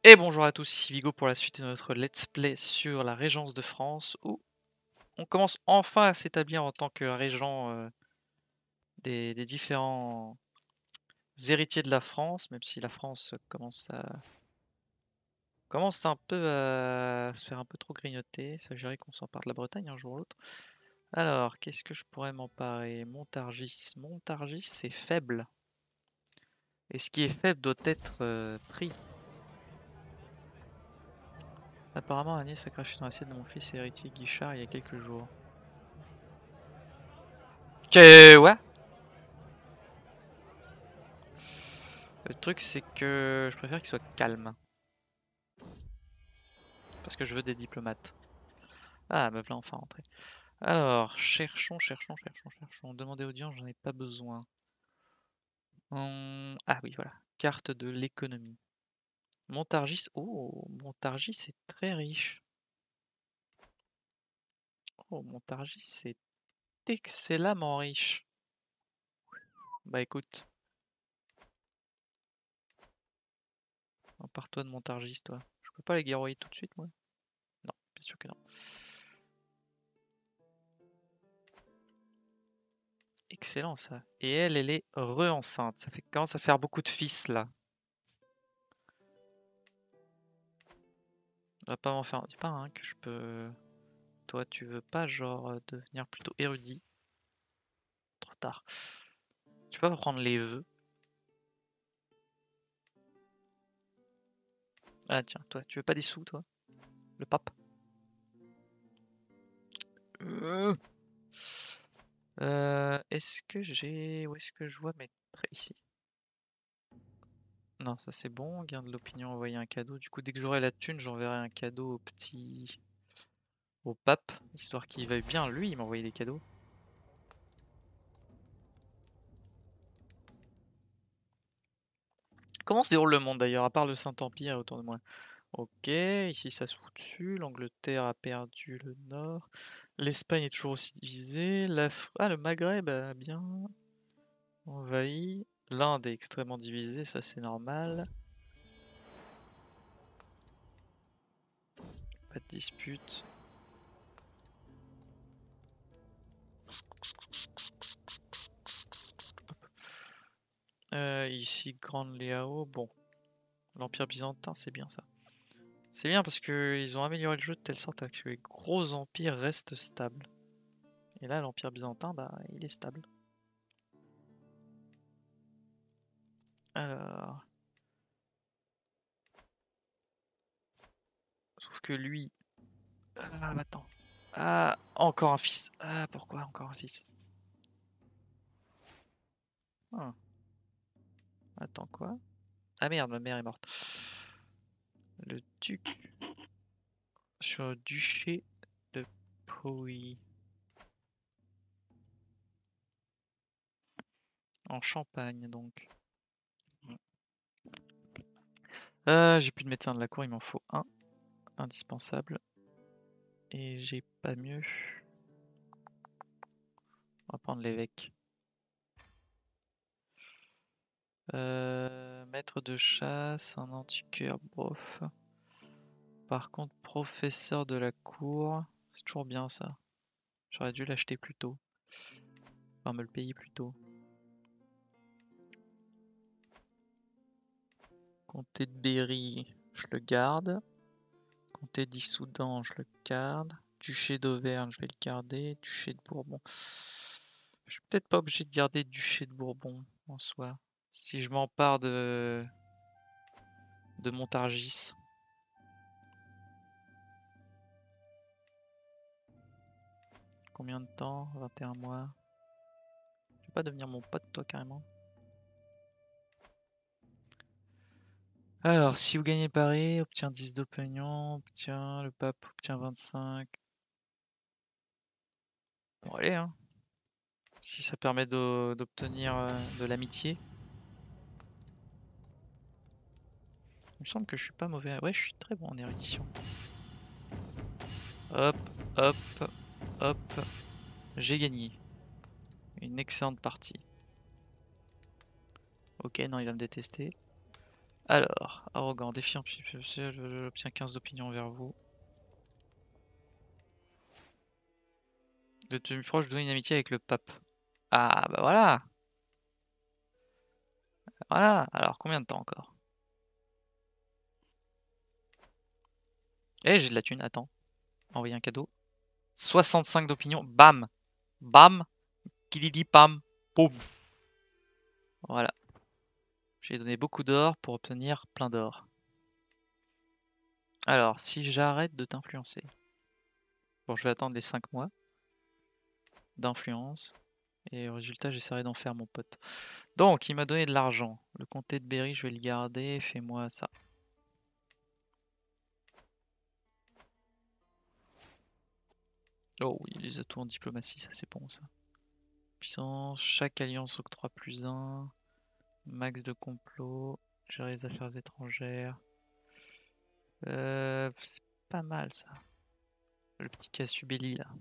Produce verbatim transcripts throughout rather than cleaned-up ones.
Et bonjour à tous, ici Vigo pour la suite de notre let's play sur la Régence de France où on commence enfin à s'établir en tant que régent euh, des, des différents héritiers de la France, même si la France commence à commence un peu à se faire un peu trop grignoter. Ça s'agirait qu'on s'empare de la Bretagne un jour ou l'autre. Alors, qu'est-ce que je pourrais m'emparer? Montargis. Montargis, c'est faible. Et ce qui est faible doit être euh, pris. Apparemment, Agnès a craché dans l'assiette de mon fils héritier Guichard il y a quelques jours. Que ouais. Le truc, c'est que je préfère qu'il soit calme. Parce que je veux des diplomates. Ah, me voilà enfin rentré. Alors, cherchons, cherchons, cherchons, cherchons. Demander audience, j'en ai pas besoin. Hum, Ah oui, voilà. Carte de l'économie. Montargis. Oh, Montargis, c'est très riche. Oh, Montargis, c'est excellemment riche. Bah écoute. Empare-toi de Montargis, toi. Je peux pas les guerroyer tout de suite, moi? Non, bien sûr que non. Excellent, ça. Et elle, elle est re-enceinte. Ça fait commence à faire beaucoup de fils, là. On va pas m'en faire. Dis pas hein, que je peux. Toi, tu veux pas, genre, euh, devenir plutôt érudit? Trop tard. Tu peux pas prendre les vœux. Ah, tiens, toi, tu veux pas des sous, toi? Le pape? Euh, euh, est-ce que j'ai. Où est-ce que je vois mes traits ici? Non, ça c'est bon. Garde l'opinion, envoyer un cadeau. Du coup, dès que j'aurai la thune, j'enverrai un cadeau au petit. Au pape, histoire qu'il veuille bien, lui, m'envoyer des cadeaux. Comment se déroule le monde d'ailleurs, à part le Saint-Empire autour de moi? Ok, ici ça se fout dessus. L'Angleterre a perdu le nord. L'Espagne est toujours aussi divisée. L'Af- Ah, le Maghreb a bien envahi. L'Inde est extrêmement divisée, ça c'est normal. Pas de dispute. Euh, ici, Grande Liao. Bon, l'Empire byzantin, c'est bien ça. C'est bien parce qu'ils ont amélioré le jeu de telle sorte à ce que les gros empires restent stables. Et là, l'Empire byzantin, bah, il est stable. Alors. Sauf que lui. Ah, attends. Ah, encore un fils. Ah, pourquoi encore un fils? Ah. Attends, quoi? Ah merde, ma mère est morte. Le duc sur le duché de Pauy. En Champagne, donc. Euh, j'ai plus de médecin de la cour, il m'en faut un. Indispensable. Et j'ai pas mieux. On va prendre l'évêque. Euh, maître de chasse, un antiquaire, bof. Par contre, professeur de la cour, c'est toujours bien ça. J'aurais dû l'acheter plus tôt. Enfin, me le payer plus tôt. Comté de Berry, je le garde. Comté d'Issoudun, je le garde. Duché d'Auvergne, je vais le garder. Duché de Bourbon. Je suis peut-être pas obligé de garder Duché de Bourbon en soi. Si je m'empare de. de Montargis. Combien de temps? vingt et un mois. Tu veux pas devenir mon pote, toi, carrément? Alors, si vous gagnez Paris, obtient dix d'opinion, obtient le pape obtient vingt-cinq. Bon, allez, hein. Si ça permet d'o- d'obtenir euh, de l'amitié. Il me semble que je suis pas mauvais. Ouais, je suis très bon en érudition. Hop, hop, hop. J'ai gagné. Une excellente partie. Ok, non, il va me détester. Alors, arrogant, défiant, j'obtiens quinze d'opinion envers vous. De plus proche, donner une amitié avec le pape. Ah, bah voilà. Voilà. Alors, combien de temps encore? Eh, j'ai de la thune, attends. Envoyer un cadeau. soixante-cinq d'opinion, bam. Bam. Kididi pam. Boum. Voilà. J'ai donné beaucoup d'or pour obtenir plein d'or. Alors, si j'arrête de t'influencer. Bon, je vais attendre les cinq mois d'influence. Et au résultat, j'essaierai d'en faire mon pote. Donc, il m'a donné de l'argent. Le comté de Berry, je vais le garder. Fais-moi ça. Oh oui, les atouts en diplomatie, ça c'est bon ça. Puissance, chaque alliance octroie plus un. Max de complot. Gérer les affaires étrangères. Euh, c'est pas mal ça. Le petit Cassubelli là.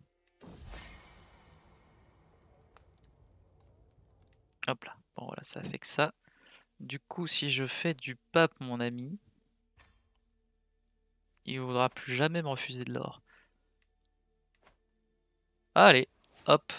Hop là. Bon voilà, ça fait que ça. Du coup, si je fais du pape mon ami, il ne voudra plus jamais me refuser de l'or. Allez, hop.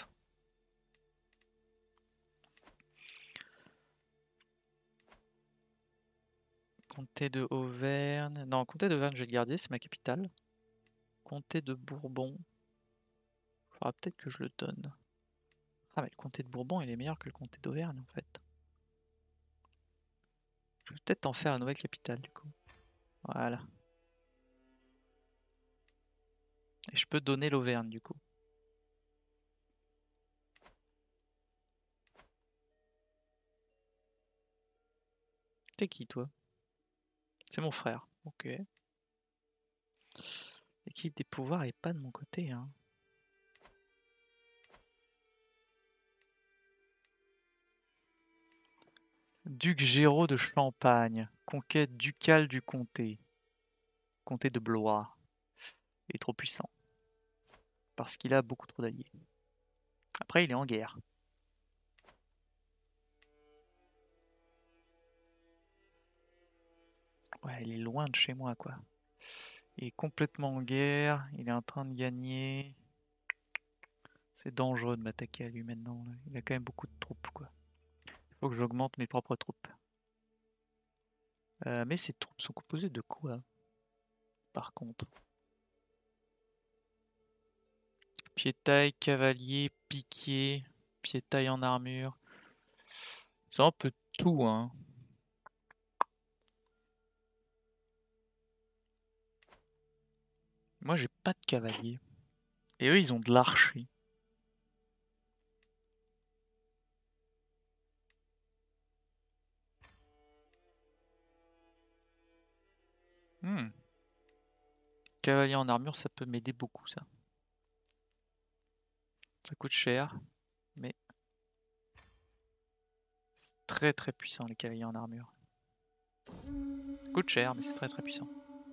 Comté de Auvergne. Non, comté d'Auvergne, je vais le garder, c'est ma capitale. Comté de Bourbon. Il faudra peut-être que je le donne. Ah, mais le comté de Bourbon, il est meilleur que le comté d'Auvergne en fait. Je vais peut-être en faire la nouvelle capitale du coup. Voilà. Et je peux donner l'Auvergne du coup. T'es qui toi? C'est mon frère. Ok. L'équipe des pouvoirs est pas de mon côté, hein. Duc Géraud de Champagne. Conquête ducale du comté. Comté de Blois. Il est trop puissant. Parce qu'il a beaucoup trop d'alliés. Après, il est en guerre. Ouais, il est loin de chez moi, quoi. Il est complètement en guerre. Il est en train de gagner. C'est dangereux de m'attaquer à lui maintenant, là. Il a quand même beaucoup de troupes, quoi. Il faut que j'augmente mes propres troupes. Euh, mais ces troupes sont composées de quoi, par contre? Piétaille, cavalier, piquier, piétaille en armure. C'est un peu tout, hein. Moi, j'ai pas de cavalier. Et eux, ils ont de l'archer. Hmm. Cavalier en armure, ça peut m'aider beaucoup, ça. Ça coûte cher, mais c'est très très puissant, les cavaliers en armure. Ça coûte cher, mais c'est très très puissant.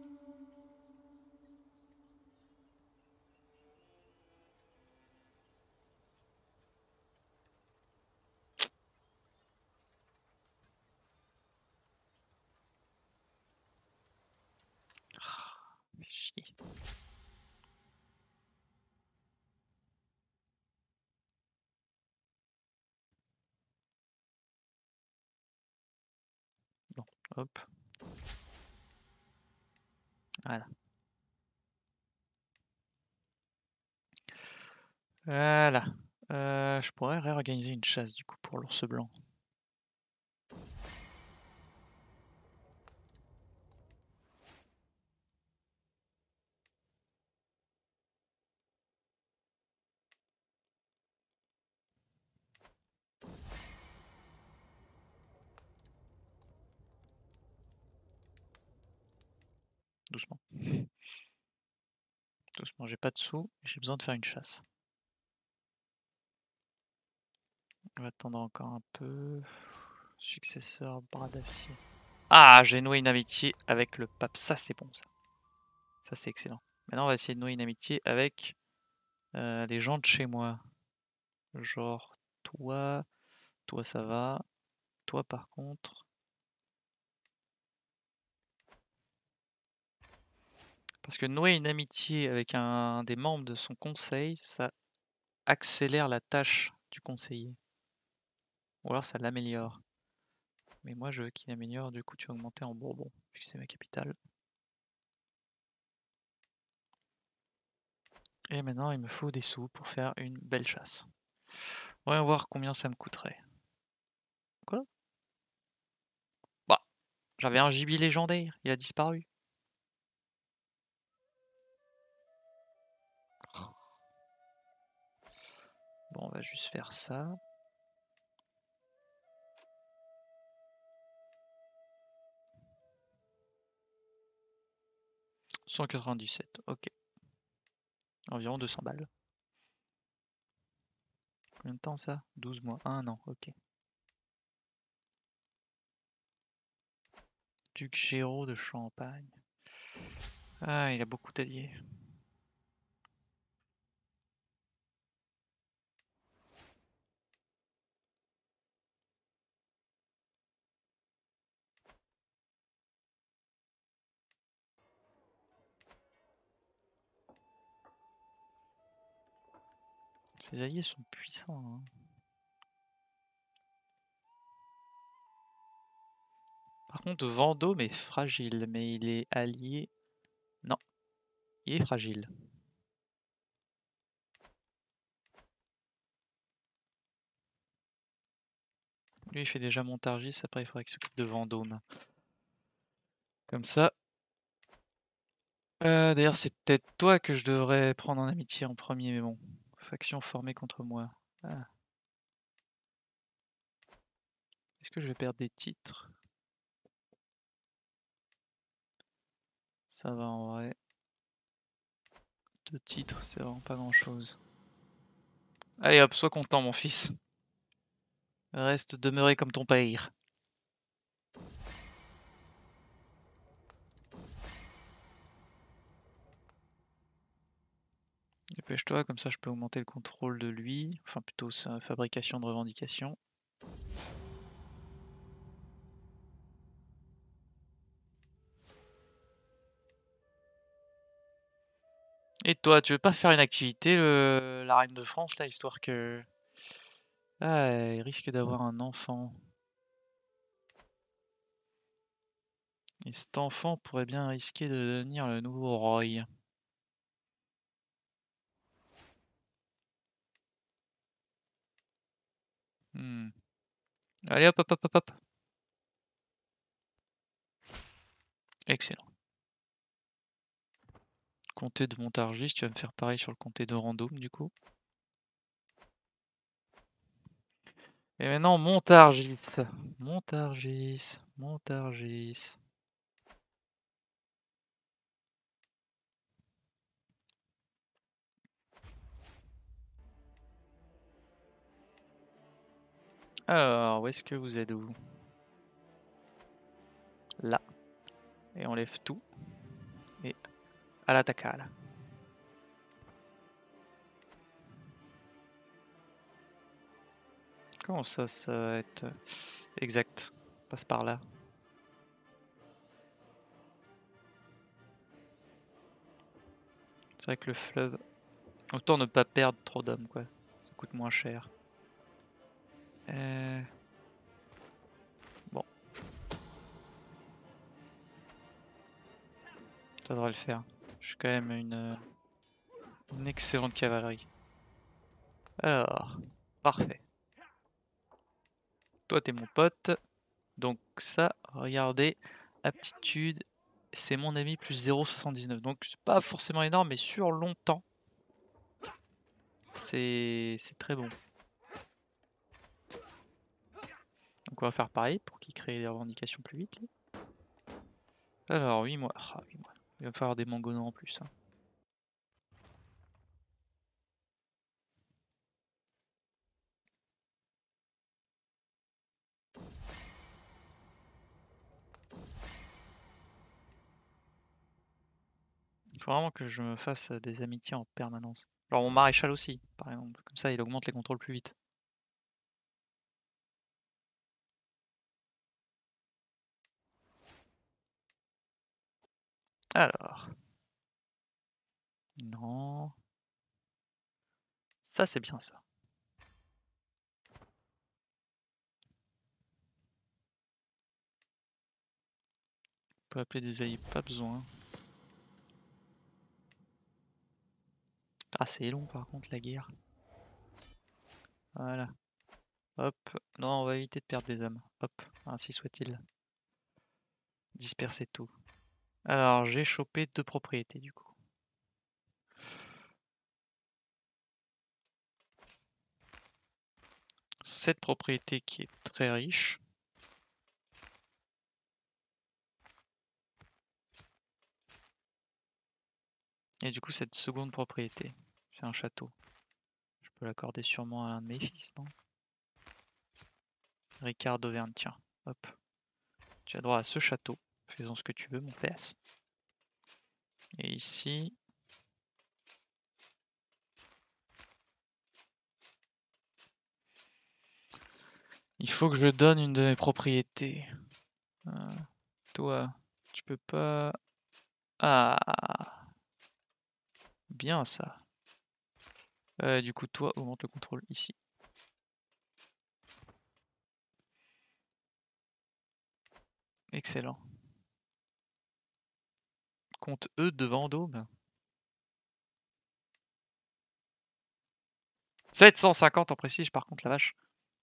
Ah, fais chier. Bon, hop. Voilà. Voilà. Euh, je pourrais réorganiser une chasse, du coup, pour l'ours blanc. Doucement. Doucement, j'ai pas de sous, j'ai besoin de faire une chasse. On va attendre encore un peu. Successeur, bras d'acier. Ah, j'ai noué une amitié avec le pape. Ça, c'est bon, ça. Ça, c'est excellent. Maintenant, on va essayer de nouer une amitié avec euh, les gens de chez moi. Genre, toi, toi, ça va. Toi, par contre, Parce que nouer une amitié avec un des membres de son conseil, ça accélère la tâche du conseiller. Ou alors ça l'améliore. Mais moi je veux qu'il améliore, du coup tu vas augmenter en Bourbon, vu que c'est ma capitale. Et maintenant il me faut des sous pour faire une belle chasse. On va voir combien ça me coûterait. Quoi? Bah, j'avais un gibier légendaire, il a disparu. Bon, on va juste faire ça. cent quatre-vingt-dix-sept, ok. Environ deux cents balles. Combien de temps ça? douze mois, un an, ok. Duc Géraud de Champagne. Ah, il a beaucoup d'alliés. Ses alliés sont puissants. Hein. Par contre, Vendôme est fragile, mais il est allié. Non, il est fragile. Lui, il fait déjà Montargis, après il faudrait qu'il s'occupe de Vendôme. Comme ça. Euh, D'ailleurs, c'est peut-être toi que je devrais prendre en amitié en premier, mais bon. Faction formée contre moi. Ah. Est-ce que je vais perdre des titres? Ça va en vrai. Deux titres, c'est vraiment pas grand-chose. Allez hop, sois content mon fils. Reste demeuré comme ton père. Dépêche-toi, comme ça je peux augmenter le contrôle de lui. Enfin plutôt sa fabrication de revendications. Et toi, tu veux pas faire une activité, le... la reine de France, là, histoire que... Ah, il risque d'avoir un enfant. Et cet enfant pourrait bien risquer de devenir le nouveau roi. Hmm. Allez hop hop hop hop hop. Excellent. Comté de Montargis, tu vas me faire pareil sur le comté de Vendôme du coup. Et maintenant Montargis. Montargis. Montargis. Alors, où est-ce que vous êtes où? Là. Et on lève tout. Et à l'attaque là. Comment ça, ça va être exact? Passe par là. C'est vrai que le fleuve... Autant ne pas perdre trop d'hommes, quoi. Ça coûte moins cher. Euh... Bon. Ça devrait le faire. Je suis quand même une, une excellente cavalerie. Alors, parfait. Toi, t'es mon pote. Donc ça, regardez, aptitude, c'est mon ami plus zéro virgule soixante-dix-neuf. Donc c'est pas forcément énorme, mais sur longtemps, c'est très bon. Donc on va faire pareil pour qu'il crée des revendications plus vite. Lui. Alors huit mois. Ah, huit mois. Il va me falloir des mangonaux en plus. Hein. Il faut vraiment que je me fasse des amitiés en permanence. Alors mon maréchal aussi, par exemple. Comme ça, il augmente les contrôles plus vite. Alors, Non. Ça, c'est bien ça. On peut appeler des alliés, pas besoin. Ah, c'est long par contre la guerre. Voilà. Hop. Non, on va éviter de perdre des hommes. Hop. Ainsi soit-il. Disperser tout. Alors, j'ai chopé deux propriétés du coup. Cette propriété qui est très riche. Et du coup, cette seconde propriété, c'est un château. Je peux l'accorder sûrement à l'un de mes fils, non? Ricard d'Auvergne, tiens. Hop. Tu as droit à ce château. Fais-en ce que tu veux, mon fils. Et ici... Il faut que je donne une de mes propriétés. Euh, toi, tu peux pas... Ah, bien ça. Euh, du coup, toi, augmente le contrôle ici. Excellent. Compte E de Vendôme. sept cent cinquante en prestige, par contre, la vache.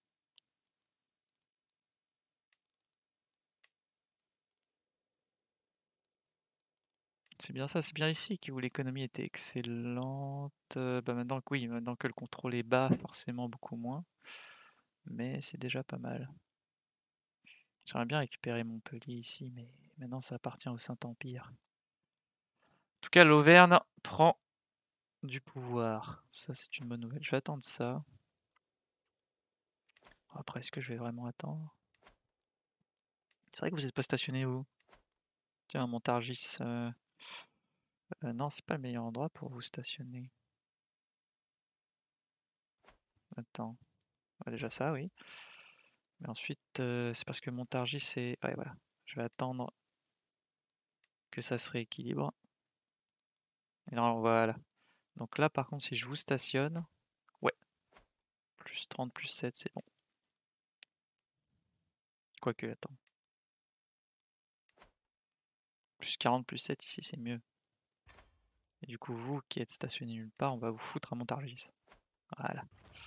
C'est bien ça, c'est bien ici où l'économie était excellente. Euh, bah maintenant que oui, maintenant que le contrôle est bas, forcément beaucoup moins. Mais c'est déjà pas mal. J'aimerais bien récupérer Montpellier ici, mais maintenant ça appartient au Saint-Empire. En tout cas, l'Auvergne prend du pouvoir. Ça, c'est une bonne nouvelle. Je vais attendre ça. Après, est-ce que je vais vraiment attendre? C'est vrai que vous n'êtes pas stationné où? Tiens, Montargis. Euh... Euh, non, c'est pas le meilleur endroit pour vous stationner. Attends. Ah, déjà ça, oui. Mais ensuite, euh, c'est parce que Montargis, c'est... Ouais, voilà. Je vais attendre que ça se rééquilibre. Et non, voilà. Donc là, par contre, si je vous stationne... Ouais. Plus trente, plus sept, c'est bon. Quoique, attends. Plus quarante, plus sept, ici, c'est mieux. Et du coup, vous qui êtes stationné nulle part, on va vous foutre à Montargis. Voilà.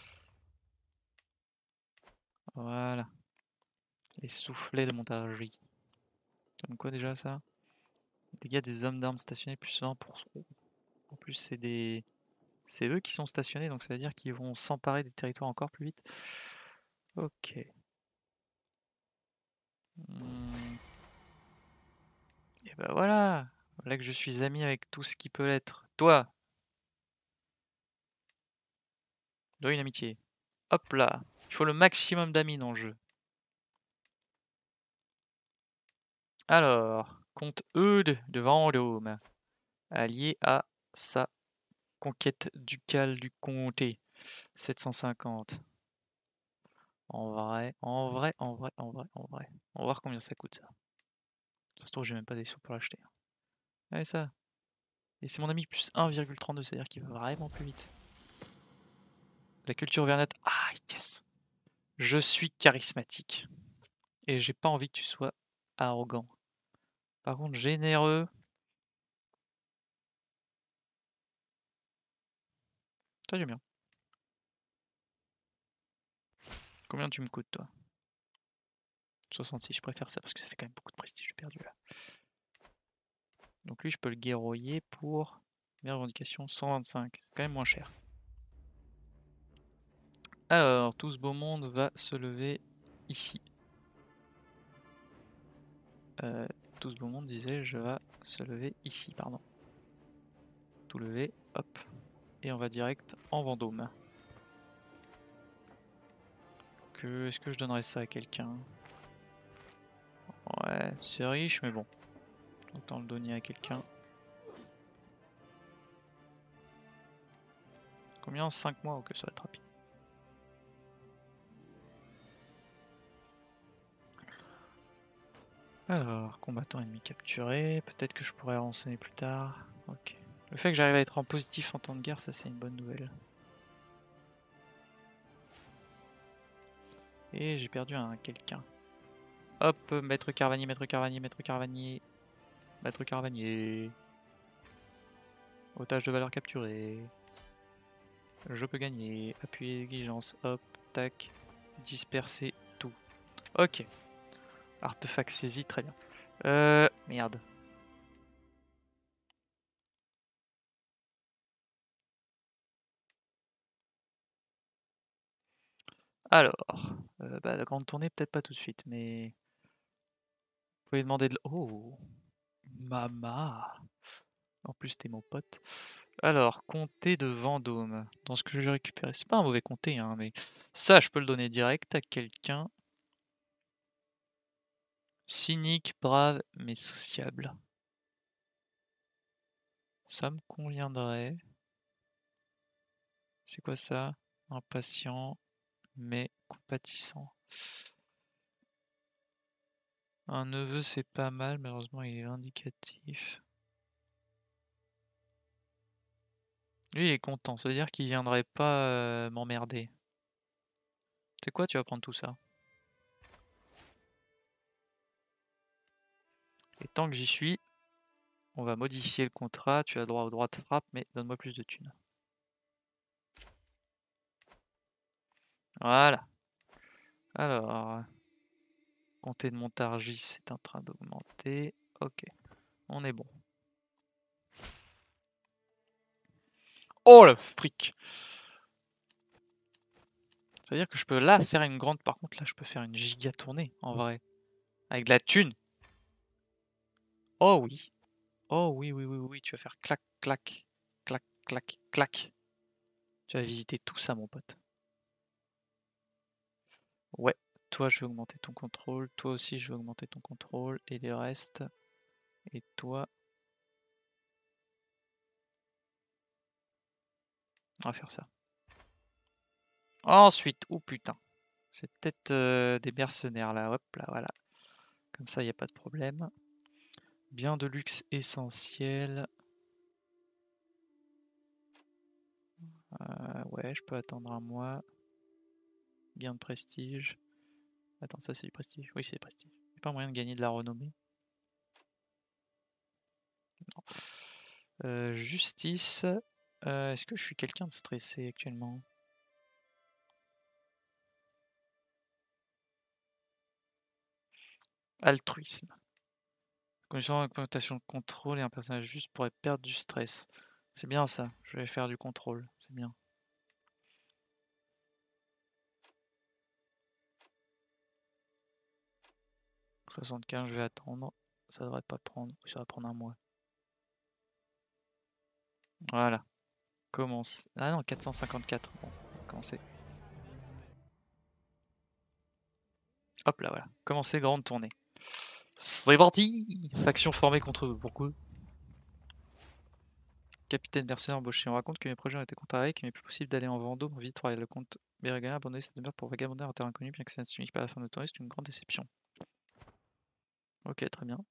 Voilà. Les soufflets de Montargis. Comme quoi déjà ça? Dégâts des hommes d'armes stationnés plus un pour cent. En plus, c'est des... C'est eux qui sont stationnés, donc ça veut dire qu'ils vont s'emparer des territoires encore plus vite. Ok. Hmm. Et bah voilà. Voilà que je suis ami avec tout ce qui peut l'être. Toi, dois une amitié. Hop là. Il faut le maximum d'amis dans le jeu. Alors, comte Eudes de Vendôme, allié à sa conquête ducale du comté. sept cent cinquante. En vrai, en vrai, en vrai, en vrai, en vrai. On va voir combien ça coûte ça. Ça se trouve, j'ai même pas des sous pour l'acheter. Allez, ça. Et c'est mon ami plus un virgule trente-deux, c'est-à-dire qu'il va vraiment plus vite. La culture vernette. Ah, yes! Je suis charismatique. Et j'ai pas envie que tu sois arrogant. Par contre, généreux. Ça, j'aime bien. Combien tu me coûtes, toi? soixante-six, je préfère ça parce que ça fait quand même beaucoup de prestige de perdu là. Donc lui, je peux le guerroyer pour mes revendications cent vingt-cinq. C'est quand même moins cher. Alors, tout ce beau monde va se lever ici. Euh, tout ce beau monde, disais-je, va se lever ici, pardon. Tout lever, hop. Et on va direct en Vendôme. Que, est-ce que je donnerais ça à quelqu'un? Ouais, c'est riche, mais bon. Autant le donner à quelqu'un. Combien? cinq mois? Ok, ça va être rapide. Alors, combattant ennemi capturé. Peut-être que je pourrais renseigner plus tard. Ok. Le fait que j'arrive à être en positif en temps de guerre, ça c'est une bonne nouvelle. Et j'ai perdu un quelqu'un. Hop, maître Carvanier, maître Carvanier, maître Carvanier. Maître Carvanier. Otage de valeur capturée. Je peux gagner. Appuyer diligence. Hop, tac. Disperser tout. Ok. Artefact saisi, très bien. Euh. Merde. Alors. Euh, bah, la grande tournée, peut-être pas tout de suite, mais. Vous pouvez demander de. Oh! Mama! En plus, t'es mon pote. Alors, comté de Vendôme. Dans ce que j'ai récupéré, c'est pas un mauvais comté, hein, mais ça, je peux le donner direct à quelqu'un. Cynique, brave, mais sociable. Ça me conviendrait. C'est quoi ça? Impatient, mais compatissant. Un neveu, c'est pas mal, malheureusement, il est vindicatif. Lui, il est content, ça veut dire qu'il viendrait pas euh, m'emmerder. C'est quoi, tu vas prendre tout ça? Et tant que j'y suis, on va modifier le contrat. Tu as droit au droit de frappe, mais donne-moi plus de thunes. Voilà. Alors, comté de Montargis, c'est en train d'augmenter. Ok, on est bon. Oh le fric! Ça veut dire que je peux là faire une grande. Par contre, là, je peux faire une giga tournée en vrai. Avec de la thune. Oh oui. Oh oui, oui, oui, oui. Tu vas faire clac, clac, clac, clac, clac. Tu vas visiter tout ça, mon pote. Ouais. Toi, je vais augmenter ton contrôle. Toi aussi, je vais augmenter ton contrôle. Et les restes. Et toi. On va faire ça. Ensuite, oh putain. C'est peut-être euh, des mercenaires là. Hop là, voilà. Comme ça, il n'y a pas de problème. Bien de luxe essentiel. Euh, ouais, je peux attendre un mois. Bien de prestige. Attends, ça c'est du prestige. Oui, c'est du prestige. Il n'y a pas moyen de gagner de la renommée. Non. Euh, justice. Euh, Est-ce que je suis quelqu'un de stressé actuellement? Altruisme. Condition d'augmentation de contrôle et un personnage juste pourrait perdre du stress. C'est bien ça. Je vais faire du contrôle. C'est bien. soixante-quinze, je vais attendre. Ça devrait pas prendre. Ça va prendre un mois. Voilà. Commence. Ah non, quatre cent cinquante-quatre. Bon, on va commencer. Hop là, voilà. Commencer grande tournée. C'est parti! Faction formée contre eux. Pourquoi? Capitaine mercenaire embauché. On raconte que mes projets ont été contrariés et qu'il n'est plus possible d'aller en Vendôme en Victoire. Le comte Bérégalien a abandonné cette demeure pour vagabonder en terre inconnue, bien que ça ne signifie pas la fin de tournée, c'est une grande déception. Ok, très bien.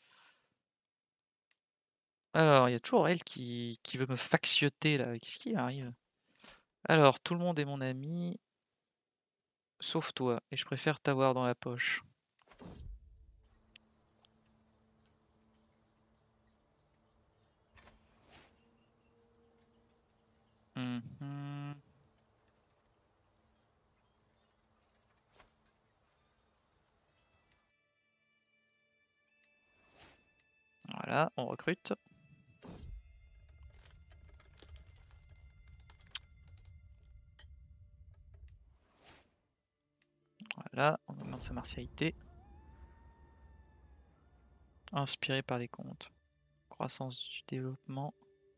Alors, il y a toujours elle qui, qui veut me factionner là. Qu'est-ce qui arrive? Alors, tout le monde est mon ami, sauf toi, et je préfère t'avoir dans la poche. Mhm. Voilà, on recrute. Voilà, on augmente sa martialité. Inspiré par les contes. Croissance du développement.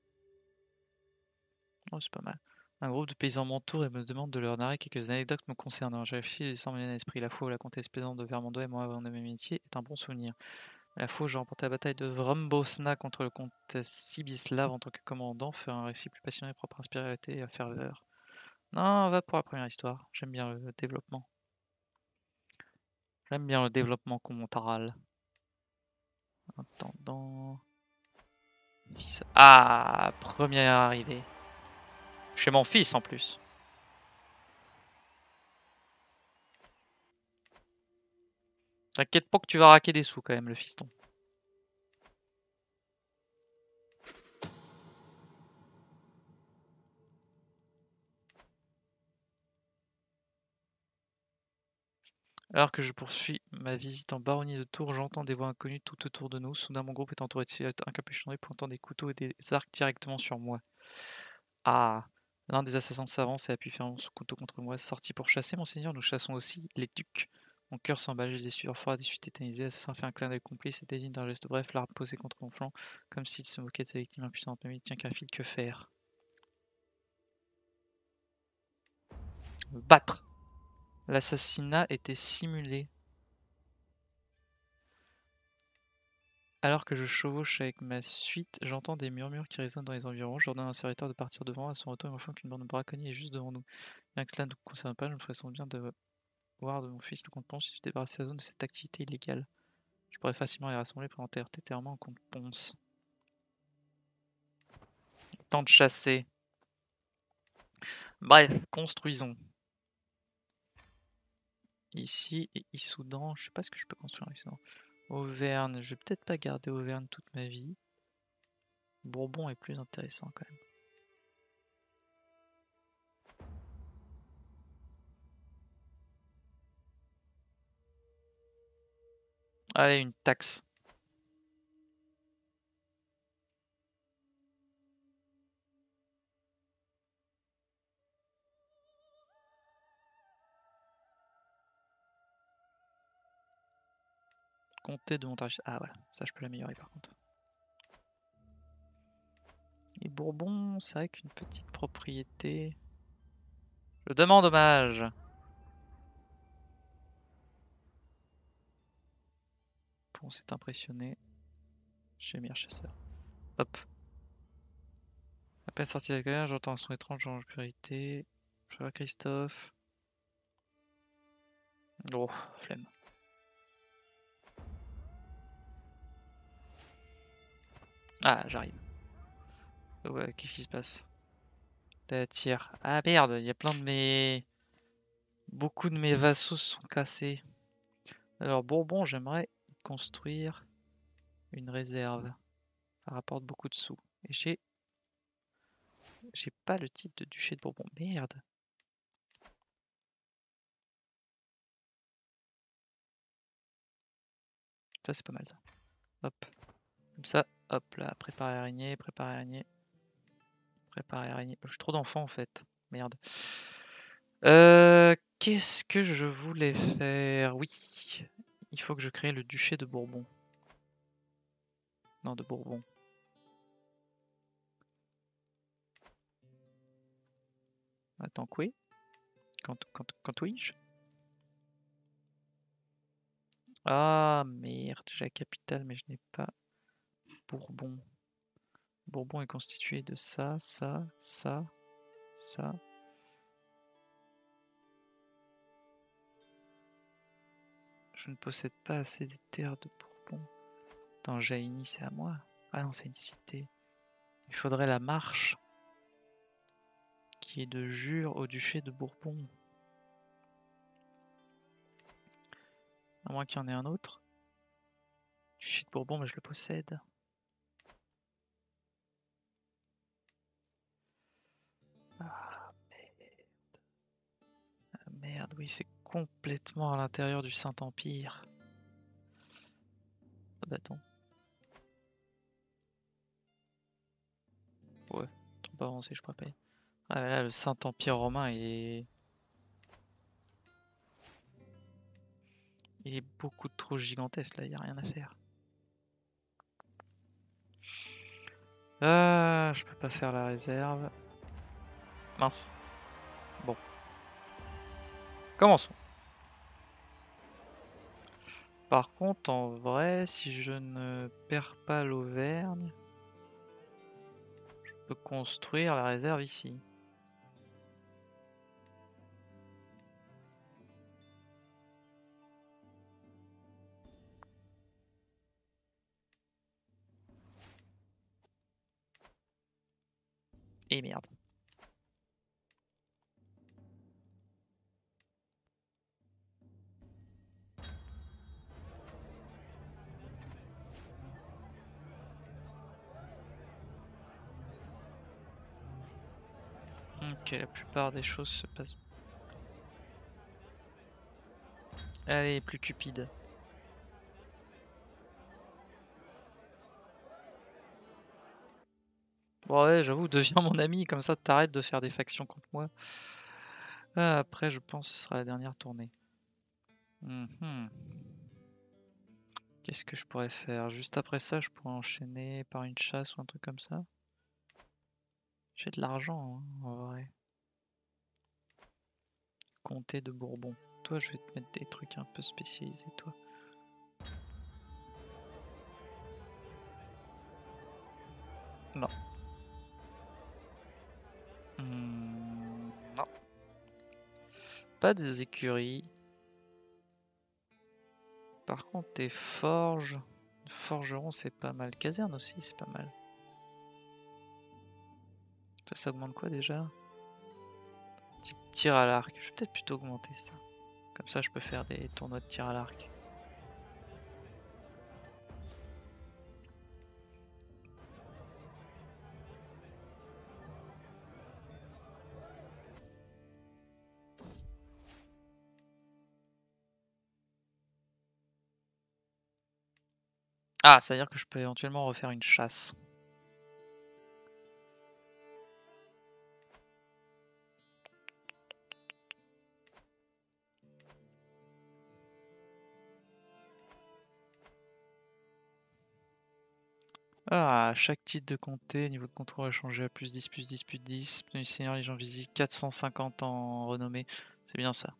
Oh, c'est pas mal. Un groupe de paysans m'entoure et me demande de leur narrer quelques anecdotes me concernant. Je réfléchis sans mener à l'esprit. La fois où la comtesse plaisante de Vermondo et moi avant de mes métiers est un bon souvenir. La fois où j'ai remporté la bataille de Vrambosna contre le comte Sibislav en tant que commandant, faire un récit plus passionné, propre à inspirer et à ferveur. Non, va pour la première histoire. J'aime bien le développement. J'aime bien le développement commentaral. Attendant. Fils. Ah, première arrivée. Chez mon fils en plus. T'inquiète pas que tu vas raquer des sous quand même, le fiston. Alors que je poursuis ma visite en baronnie de Tours, j'entends des voix inconnues tout autour de nous. Soudain, mon groupe est entouré de silhouettes encapuchonnées pointant des couteaux et des arcs directement sur moi. Ah, l'un des assassins s'avance et appuie fermement son couteau contre moi. Sorti pour chasser, monseigneur, nous chassons aussi les ducs. Mon cœur s'emballe, j'ai des sueurs froides, je suis tétanisé. L'assassin fait un clin d'œil complice et désigne d'un geste bref l'arme posée contre mon flanc, comme s'il se moquait de sa victime impuissante. Mais il tient qu'un fil, que faire? Me battre. L'assassinat était simulé. Alors que je chevauche avec ma suite, j'entends des murmures qui résonnent dans les environs. J'ordonne à un serviteur de partir devant. À son retour, il m'informe qu'une bande de braconniers est juste devant nous. Bien que cela ne nous concerne pas, je me ferais sans bien de voir de mon fils le compte-ponce si je débarrassais la zone de cette activité illégale. Je pourrais facilement les rassembler pour enterrer terrement en compte-ponce. Temps de chasser. Bref, construisons. Ici et Issoudun, je sais pas ce que je peux construire en Issoudun. Auvergne, je vais peut-être pas garder Auvergne toute ma vie. Bourbon est plus intéressant quand même. Allez, une taxe. Comté de montage. Ah voilà, ça je peux l'améliorer par contre. Et Bourbon, c'est vrai qu'une petite propriété. Je demande hommage. Bon, c'est impressionné. Chez Mire Chasseur. Hop. À peine sorti de la galère, j'entends un son étrange dans l'obscurité. Je vois Christophe. Oh, flemme. Ah, j'arrive. Ouais, qu'est-ce qui se passe? T'as tir. Ah merde, il y a plein de mes... Beaucoup de mes vassaux sont cassés. Alors Bourbon, j'aimerais construire une réserve. Ça rapporte beaucoup de sous. Et j'ai... J'ai pas le titre de duché de Bourbon. Merde. Ça c'est pas mal ça. Hop. Comme ça, hop là, préparer araignée, préparer araignée. Préparer araignée. Je suis trop d'enfants en fait. Merde. Euh, Qu'est-ce que je voulais faire? Oui. Il faut que je crée le duché de Bourbon. Non, de Bourbon. Attends, quoi? Quand, quand, quand oui-je? Ah merde, j'ai la capitale, mais je n'ai pas Bourbon. Bourbon est constitué de ça, ça, ça, ça. Je ne possède pas assez des terres de Bourbon. Attends, Jaïni, c'est à moi. Ah non, c'est une cité. Il faudrait la marche qui est de Jure au duché de Bourbon. À moins qu'il y en ait un autre. Duché de Bourbon, mais je le possède. Ah merde. Ah, merde, oui, c'est complètement à l'intérieur du Saint-Empire. Ah bah attends. Ouais, trop avancé, je crois pas. Ah là, le Saint-Empire romain, il est... Il est beaucoup trop gigantesque, là, il n'y a rien à faire. Ah, je peux pas faire la réserve. Mince. Bon. Commençons. Par contre, en vrai, si je ne perds pas l'Auvergne, je peux construire la réserve ici. Et merde. Ok, la plupart des choses se passent. Allez, plus cupide. Bon ouais, j'avoue, deviens mon ami, comme ça t'arrêtes de faire des factions contre moi. Ah, après, je pense que ce sera la dernière tournée. Mhm. Qu'est-ce que je pourrais faire? Juste après ça, je pourrais enchaîner par une chasse ou un truc comme ça. J'ai de l'argent, hein, en vrai. Comté de Bourbon. Toi, je vais te mettre des trucs un peu spécialisés, toi. Non. Hmm, non. Pas des écuries. Par contre, tes forges. Forgeron, c'est pas mal. Caserne aussi, c'est pas mal. Ça, ça augmente quoi déjà? Type tir à l'arc. Je vais peut-être plutôt augmenter ça. Comme ça, je peux faire des tournois de tir à l'arc. Ah, ça veut dire que je peux éventuellement refaire une chasse. Ah, chaque titre de comté, niveau de contrôle a changé à plus dix, plus dix, plus dix. Pneu du Seigneur, les gens visitent, quatre cent cinquante en renommée. C'est bien ça.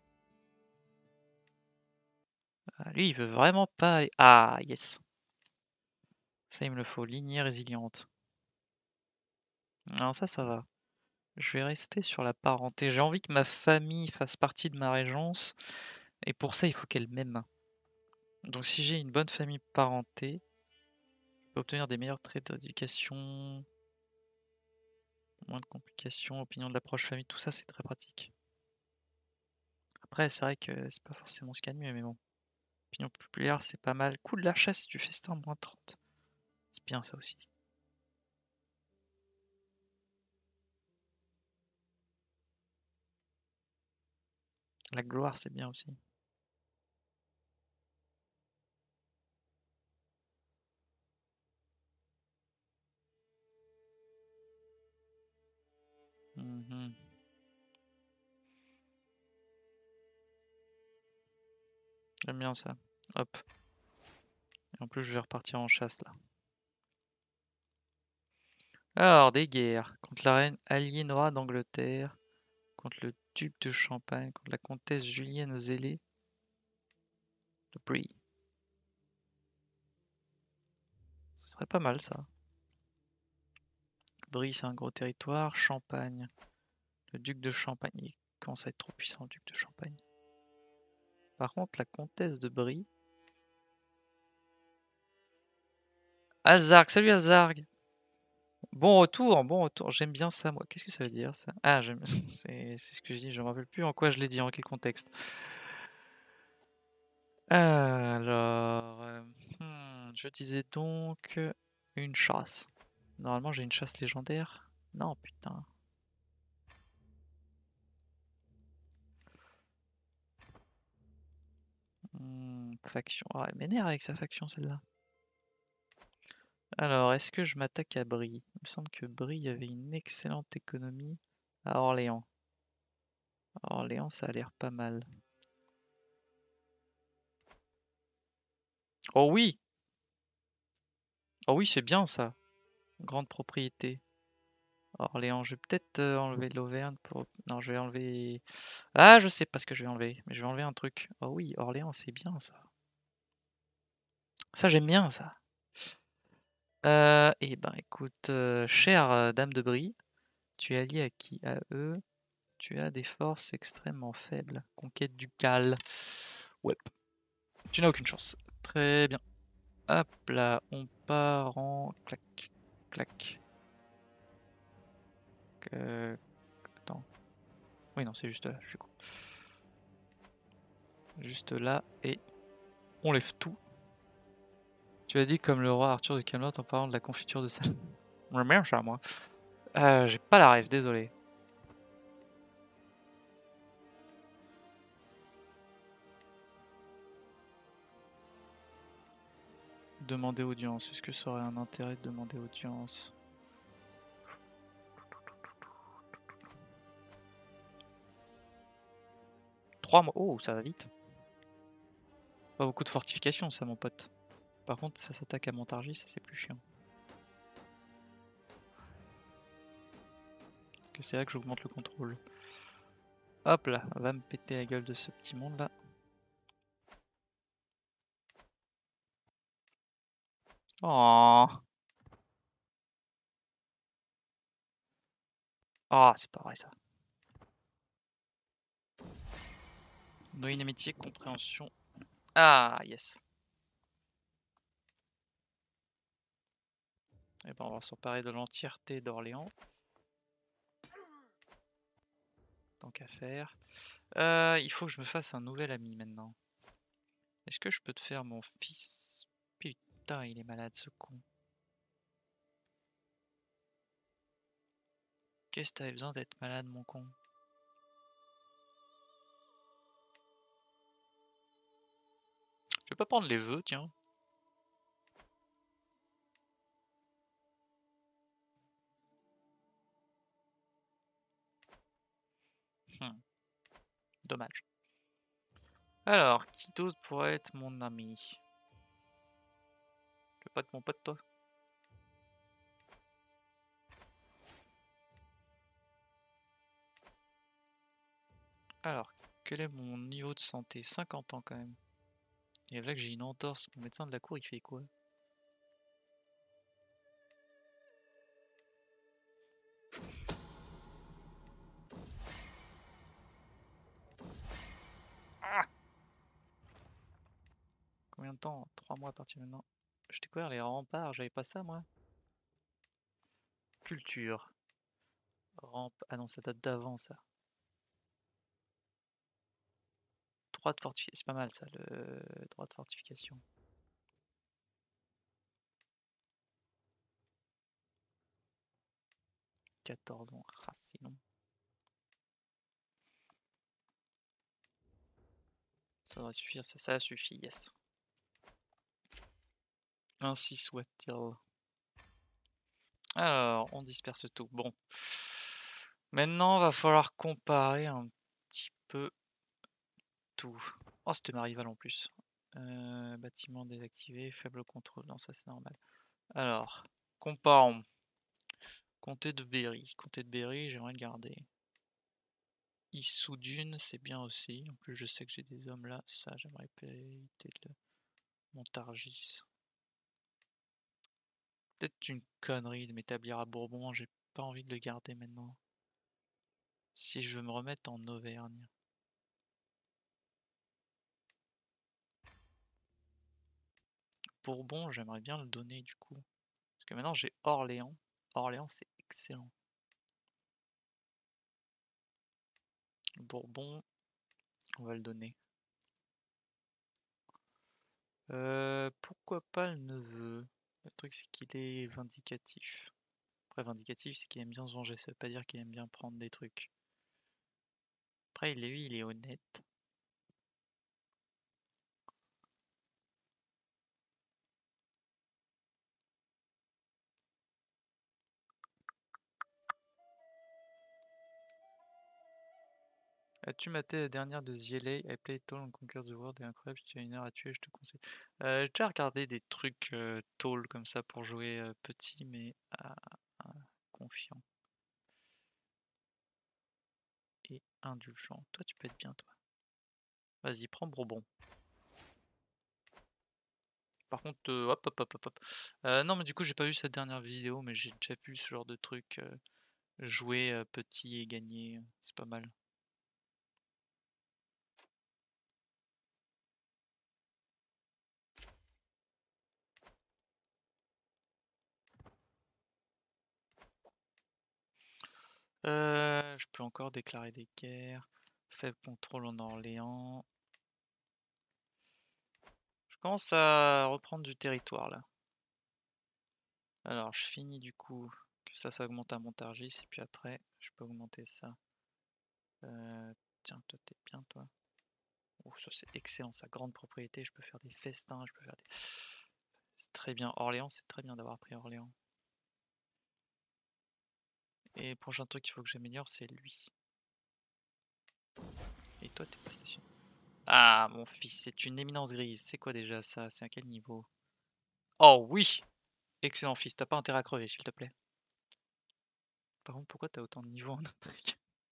Ah, lui, il veut vraiment pas aller. Ah, yes. Ça, il me le faut. Lignée résiliente. Non, ça, ça va. Je vais rester sur la parenté. J'ai envie que ma famille fasse partie de ma régence. Et pour ça, il faut qu'elle m'aime. Donc, si j'ai une bonne famille parentée, je peux obtenir des meilleurs traits d'éducation. Moins de complications, opinion de la proche famille, tout ça, c'est très pratique. Après, c'est vrai que c'est pas forcément ce qu'il y a de mieux, mais bon. Opinion populaire, c'est pas mal. Coup de la chasse, du festin, moins trente. C'est bien ça aussi. La gloire, c'est bien aussi. Mhm. J'aime bien ça. Hop. Et en plus, je vais repartir en chasse là. Alors, des guerres. Contre la reine Aliénora d'Angleterre. Contre le duc de Champagne. Contre la comtesse Julienne Zélé de Brie. Ce serait pas mal ça. Brie, c'est un gros territoire. Champagne. Le duc de Champagne. Il commence à être trop puissant, le duc de Champagne. Par contre, la comtesse de Brie. Azarg, salut Azarg. Bon retour, bon retour. J'aime bien ça, moi. Qu'est-ce que ça veut dire, ça? Ah, j'aime. C'est c'est ce que je dis. Je me rappelle plus en quoi je l'ai dit, en quel contexte. Alors, euh, hmm, je disais donc une chasse. Normalement, j'ai une chasse légendaire. Non, putain. Hmm, faction. Ah, elle m'énerve avec sa faction, celle-là. Alors, est-ce que je m'attaque à Brie? Il me semble que Brie avait une excellente économie à Orléans. Orléans, ça a l'air pas mal. Oh oui! Oh oui, c'est bien ça. Grande propriété. Orléans, je vais peut-être euh, enlever l'Auvergne pour... Non, je vais enlever... Ah, je sais pas ce que je vais enlever, mais je vais enlever un truc. Oh oui, Orléans, c'est bien ça. Ça, j'aime bien ça. Euh, eh ben, écoute, euh, chère euh, Dame de Brie, tu es allié à qui? À eux. Tu as des forces extrêmement faibles. Conquête du Cal. Ouais. Tu n'as aucune chance. Très bien. Hop là, on part en clac, clac. Euh... Attends. Oui, non, c'est juste là, je suis con. Juste là, et on lève tout. Tu as dit comme le roi Arthur de Camelot en parlant de la confiture de sa... Merde, ça, moi. Euh, j'ai pas la rêve, désolé. Demander audience. Est-ce que ça aurait un intérêt de demander audience? Trois mois. Oh, ça va vite. Pas beaucoup de fortifications, ça, mon pote. Par contre, ça s'attaque à Montargis, ça c'est plus chiant. Parce que c'est là que j'augmente le contrôle. Hop là, va me péter la gueule de ce petit monde là. Oh, oh c'est pas vrai ça. Noyer une amitié, compréhension. Ah, yes. Et ben on va s'emparer de l'entièreté d'Orléans. Tant qu'à faire. Euh, il faut que je me fasse un nouvel ami maintenant. Est-ce que je peux te faire mon fils? Putain, il est malade ce con. Qu'est-ce que t'avais besoin d'être malade, mon con? Je vais pas prendre les vœux, tiens. Hmm. Dommage. Alors, qui d'autre pourrait être mon ami? Tu veux pas être mon pote, toi? Alors, quel est mon niveau de santé? cinquante ans quand même. Et là que j'ai une entorse. Mon médecin de la cour, il fait quoi? Ah, combien de temps? trois mois à partir de maintenant. J'ai découvert les remparts, j'avais pas ça moi. Culture. Rampe. Ah non, ça date d'avant ça. Droit de fortification. C'est pas mal ça, le droit de fortification. quatorze ans. Ah, c'est long. Ça devrait suffire, ça, ça suffit, yes. Ainsi soit-il. Alors, on disperse tout. Bon. Maintenant, va falloir comparer un petit peu tout. Oh, c'était ma rivale en plus. Euh, bâtiment désactivé, faible contrôle. Non, ça c'est normal. Alors, comparons. Comté de Berry. Comté de Berry, j'aimerais le garder. Issoudun, c'est bien aussi. En plus, je sais que j'ai des hommes là. Ça, j'aimerais éviter le Montargis. Peut-être une connerie de m'établir à Bourbon. J'ai pas envie de le garder maintenant. Si je veux me remettre en Auvergne. Bourbon, j'aimerais bien le donner du coup. Parce que maintenant j'ai Orléans. Orléans, c'est excellent. Bourbon, on va le donner. Euh, pourquoi pas le neveu? Le truc, c'est qu'il est vindicatif. Après, vindicatif, c'est qu'il aime bien se venger. Ça veut pas dire qu'il aime bien prendre des trucs. Après, lui, il est honnête. As-tu maté la dernière de The L A? I Play Tall on Conquer the World est incroyable. Si tu as une heure à tuer, je te conseille. Euh, j'ai déjà regardé des trucs euh, Tall comme ça pour jouer euh, petit, mais euh, euh, confiant. Et indulgent. Toi, tu peux être bien, toi. Vas-y, prends Bourbon. Par contre, euh, hop, hop, hop, hop, hop. Euh, non, mais du coup, j'ai pas vu cette dernière vidéo, mais j'ai déjà vu ce genre de truc. Euh, jouer euh, petit et gagner, c'est pas mal. Euh, je peux encore déclarer des guerres. Faible contrôle en Orléans. Je commence à reprendre du territoire là. Alors je finis du coup que ça, ça augmente à Montargis et puis après je peux augmenter ça. Euh, tiens, toi t'es bien toi. Oh, ça c'est excellent, ça grande propriété, je peux faire des festins, je peux faire des. C'est très bien. Orléans, c'est très bien d'avoir pris Orléans. Et le prochain truc qu'il faut que j'améliore, c'est lui. Et toi, t'es pas stationné. Ah, mon fils, c'est une éminence grise. C'est quoi déjà ça? C'est à quel niveau? Oh oui! Excellent fils, t'as pas intérêt à crever, s'il te plaît. Par contre, pourquoi t'as autant de niveaux en intrigue?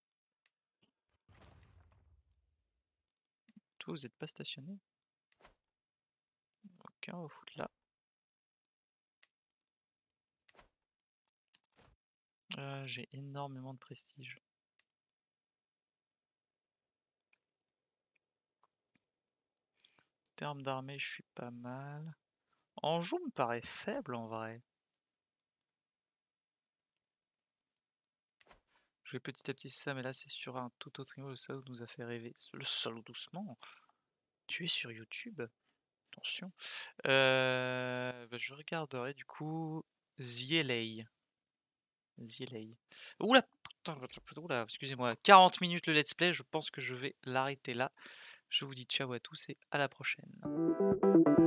Toi, vous êtes pas stationné? Ok, on va foutre là. Euh, J'ai énormément de prestige. En termes d'armée, je suis pas mal. Anjou me paraît faible en vrai. Je vais petit à petit ça, mais là c'est sur un tout autre niveau. Le salaud nous a fait rêver. Le salaud doucement. Tu es sur YouTube? Attention. Euh, bah, je regarderai du coup Zielei. Zielei. Oula, putain, oula, excusez-moi. quarante minutes le let's play, je pense que je vais l'arrêter là. Je vous dis ciao à tous et à la prochaine.